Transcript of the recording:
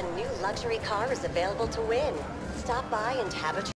A new luxury car is available to win. Stop by and have a